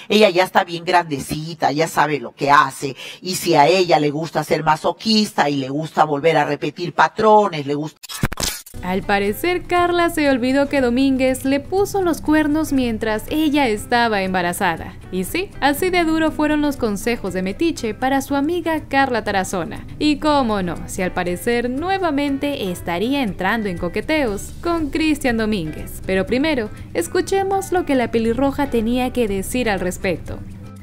ella ya está bien grandecita, ya sabe lo que hace, y si a ella le gusta ser masoquista y le gusta volver a repetir patrones, le gusta... Al parecer, Carla se olvidó que Domínguez le puso los cuernos mientras ella estaba embarazada. Y sí, así de duro fueron los consejos de Metiche para su amiga Carla Tarazona. Y cómo no, si al parecer nuevamente estaría entrando en coqueteos con Cristian Domínguez. Pero primero, escuchemos lo que la pelirroja tenía que decir al respecto.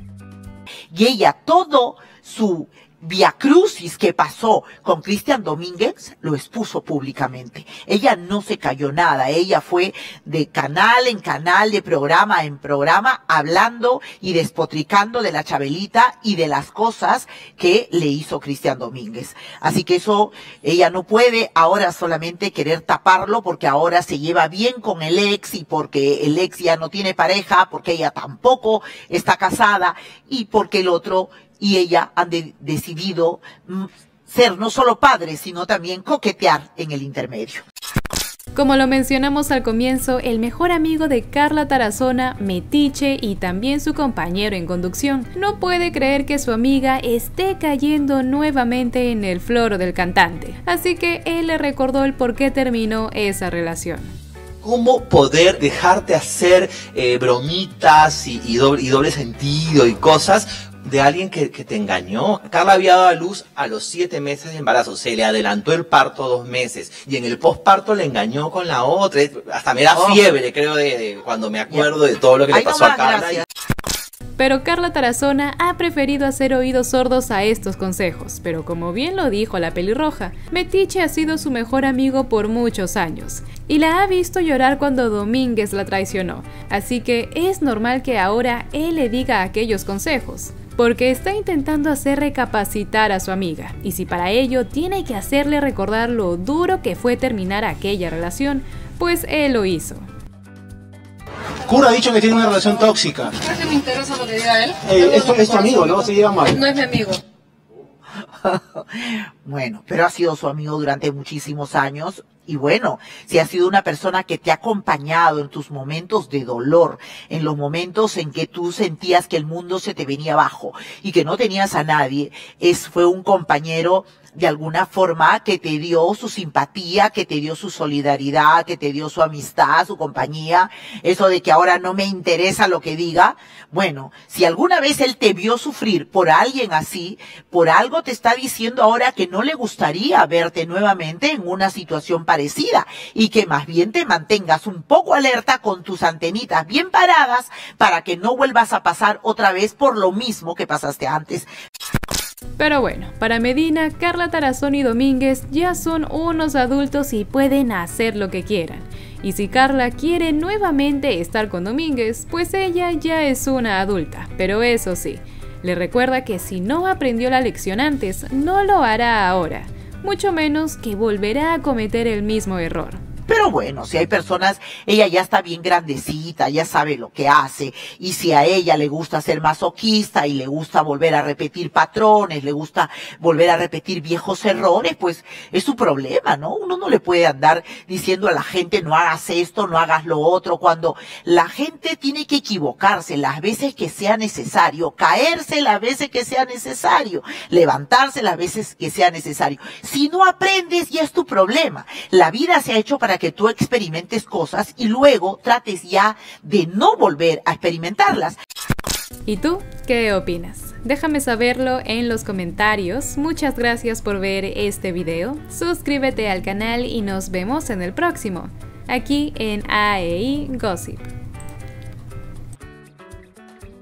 Y ella todo su viacrucis que pasó con Cristian Domínguez lo expuso públicamente. Ella no se cayó nada, ella fue de canal en canal, de programa en programa, hablando y despotricando de la Chabelita y de las cosas que le hizo Cristian Domínguez. Así que eso, ella no puede ahora solamente querer taparlo porque ahora se lleva bien con el ex y porque el ex ya no tiene pareja, porque ella tampoco está casada y porque el otro y ella han decidido ser no solo padres, sino también coquetear en el intermedio. Como lo mencionamos al comienzo, el mejor amigo de Carla Tarazona, Metiche y también su compañero en conducción, no puede creer que su amiga esté cayendo nuevamente en el floro del cantante. Así que él le recordó el por qué terminó esa relación. ¿Cómo poder dejarte hacer bromitas y doble sentido y cosas de alguien que te engañó? Carla había dado a luz a los 7 meses de embarazo, se le adelantó el parto 2 meses y en el posparto le engañó con la otra, hasta me da fiebre creo de cuando me acuerdo de todo lo que le pasó a Carla. Pero Carla Tarazona ha preferido hacer oídos sordos a estos consejos, pero como bien lo dijo la pelirroja, Metiche ha sido su mejor amigo por muchos años y la ha visto llorar cuando Domínguez la traicionó, así que es normal que ahora él le diga aquellos consejos, porque está intentando hacer recapacitar a su amiga, y si para ello tiene que hacerle recordar lo duro que fue terminar aquella relación, pues él lo hizo. Cura ha dicho que tiene una relación tóxica. ¿Por qué me interesa lo que diga él? Esto es tu amigo, ¿no? Se lleva mal. No es mi amigo. Bueno, pero ha sido su amigo durante muchísimos años y bueno, si ha sido una persona que te ha acompañado en tus momentos de dolor, en los momentos en que tú sentías que el mundo se te venía abajo y que no tenías a nadie, fue un compañero de alguna forma que te dio su simpatía, que te dio su solidaridad, que te dio su amistad, su compañía, eso de que ahora no me interesa lo que diga. Bueno, si alguna vez él te vio sufrir por alguien así, por algo te está diciendo ahora que no le gustaría verte nuevamente en una situación parecida y que más bien te mantengas un poco alerta con tus antenitas bien paradas para que no vuelvas a pasar otra vez por lo mismo que pasaste antes. Pero bueno, para Medina, Carla Tarazona y Domínguez ya son unos adultos y pueden hacer lo que quieran. Y si Carla quiere nuevamente estar con Domínguez, pues ella ya es una adulta. Pero eso sí, le recuerda que si no aprendió la lección antes, no lo hará ahora. Mucho menos que volverá a cometer el mismo error. Pero bueno, si hay personas, ella ya está bien grandecita, ya sabe lo que hace, y si a ella le gusta ser masoquista y le gusta volver a repetir patrones, le gusta volver a repetir viejos errores, pues es su problema, ¿no? Uno no le puede andar diciendo a la gente no hagas esto, no hagas lo otro, cuando la gente tiene que equivocarse las veces que sea necesario, caerse las veces que sea necesario, levantarse las veces que sea necesario. Si no aprendes, ya es tu problema. La vida se ha hecho para que tú experimentes cosas y luego trates ya de no volver a experimentarlas. ¿Y tú qué opinas? Déjame saberlo en los comentarios. Muchas gracias por ver este video. Suscríbete al canal y nos vemos en el próximo, aquí en AEI Gossip.